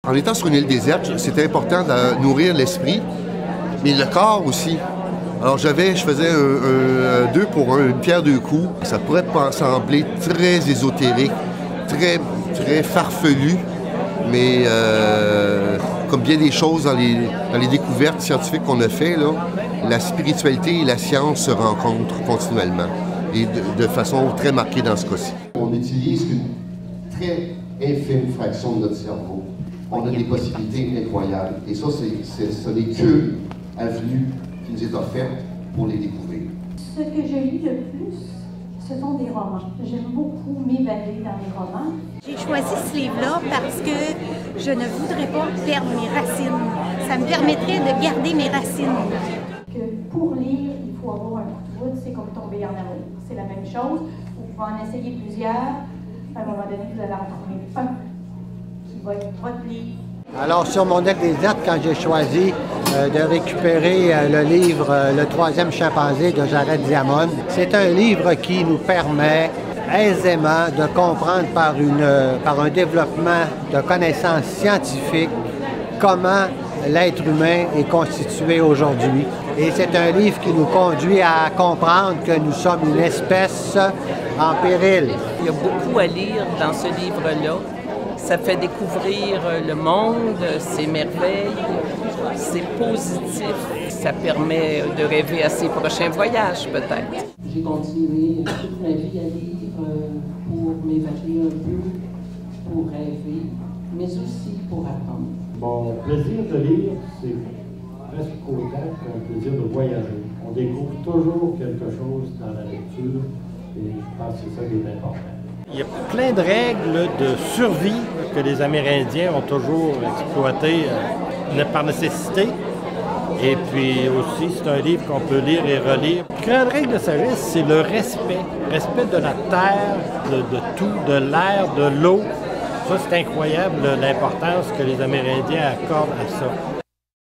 En étant sur une île déserte, c'était important de nourrir l'esprit, mais le corps aussi. Alors je faisais un 2 pour 1, une pierre deux coups. Ça pourrait sembler très ésotérique, très farfelu, mais comme bien des choses dans les découvertes scientifiques qu'on a fait, là, la spiritualité et la science se rencontrent continuellement et de façon très marquée dans ce cas-ci. On utilise une très infime fraction de notre cerveau. On a des possibilités incroyables. Et ça, ce n'est qu'une avenue qui nous est offerte pour les découvrir. Ce que je lis le plus, ce sont des romans. J'aime beaucoup m'évader dans les romans. J'ai choisi ce livre-là parce que je ne voudrais pas perdre mes racines. Ça me permettrait de garder mes racines. Que pour lire, il faut avoir un coup de foudre, c'est comme tomber en amour. C'est la même chose. Vous pouvez en essayer plusieurs. À un moment donné, vous allez en trouver un qui va être votre livre. Alors, sur mon île déserte, quand j'ai choisi de récupérer le livre Le troisième chimpanzé de Jared Diamond, c'est un livre qui nous permet aisément de comprendre par un développement de connaissances scientifiques comment l'être humain est constitué aujourd'hui. Et c'est un livre qui nous conduit à comprendre que nous sommes une espèce en péril. Il y a beaucoup à lire dans ce livre-là. Ça fait découvrir le monde, ses merveilles, c'est positif. Ça permet de rêver à ses prochains voyages, peut-être. J'ai continué toute ma vie à lire pour m'évader un peu, pour rêver, mais aussi pour apprendre. Mon plaisir de lire, c'est presque autant qu'un plaisir de voyager. On découvre toujours quelque chose dans la lecture et je pense que c'est ça qui est important. Il y a plein de règles de survie que les Amérindiens ont toujours exploitées par nécessité. Et puis aussi, c'est un livre qu'on peut lire et relire. La grande règle de sagesse, c'est le respect. Respect de la terre, de tout, de l'air, de l'eau. Ça, c'est incroyable l'importance que les Amérindiens accordent à ça.